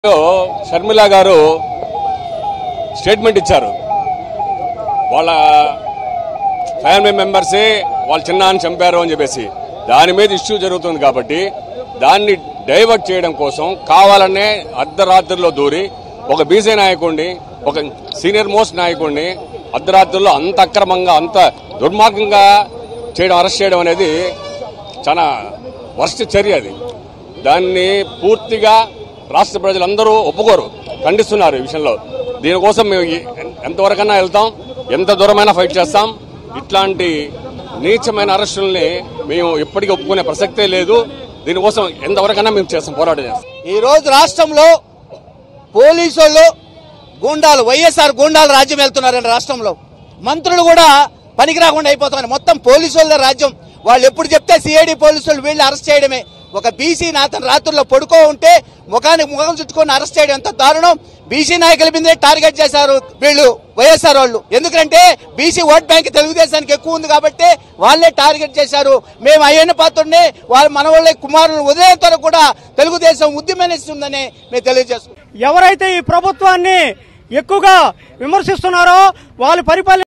షర్మిల గారు స్టేట్మెంట్ ఇచ్చారు. వాళ్ళ ఫ్యామిలీ మెంబర్సే వాళ్ళ చిన్నాన్ని చంపారు అని చెప్పేసి దాని మీద ఇష్యూ జరుగుతుంది కాబట్టి దాన్ని డైవర్ట్ చేయడం కోసం కావాలనే అర్ధరాత్రిలో దూరి ఒక బీసీ నాయకుడిని, ఒక సీనియర్ మోస్ట్ నాయకుడిని అర్ధరాత్రిలో అంత అక్రమంగా అంత దుర్మార్గంగా చేయడం, అరెస్ట్ చేయడం అనేది చాలా వర్స్ట్ చర్య. అది దాన్ని పూర్తిగా రాష్ట్ర ప్రజలందరూ ఒప్పుకోరు, ఖండిస్తున్నారు ఈ విషయంలో. దీనికోసం మేము ఎంతవరకైనా వెళ్తాం, ఎంత దూరమైనా ఫైట్ చేస్తాం. ఇట్లాంటి నీచమైన అరెస్టుల్ని మేము ఎప్పటికీ ఒప్పుకునే ప్రసక్తే లేదు. దీనికోసం ఎంతవరకైనా మేము చేస్తాం, పోరాటం చేస్తాం. ఈ రోజు రాష్ట్రంలో పోలీసు వాళ్ళు గూండాలు, వైఎస్ఆర్ గూండాలు రాజ్యం వెళ్తున్నారండి. రాష్ట్రంలో మంత్రులు కూడా పనికి రాకుండా అయిపోతున్నారు. మొత్తం పోలీసు వాళ్ళ రాజ్యం. వాళ్ళు ఎప్పుడు చెప్తే సిఐడి పోలీసులు వీళ్ళు అరెస్ట్ చేయడమే. ఒక బీసీ నాతను రాత్రుల్లో పడుకో ఉంటే ముఖానికి ముఖం చుట్టుకొని అరెస్ట్ చేయడం ఎంత దారుణం. బీసీ నాయకుల మీదే టార్గెట్ చేశారు వీళ్ళు వైఎస్ఆర్ వాళ్ళు. ఎందుకంటే బీసీ ఓట్ బ్యాంక్ తెలుగుదేశానికి ఎక్కువ ఉంది కాబట్టి వాళ్ళే టార్గెట్ చేశారు. మేము అయ్యన్న పాత్రుడిని వాళ్ళు మన వాళ్ళ కుమారులు ఉదయంతో కూడా తెలుగుదేశం ఉద్యమనిస్తుందని మేము తెలియజేస్తున్నాం. ఎవరైతే ఈ ప్రభుత్వాన్ని ఎక్కువగా విమర్శిస్తున్నారో వాళ్ళు పరిపాలన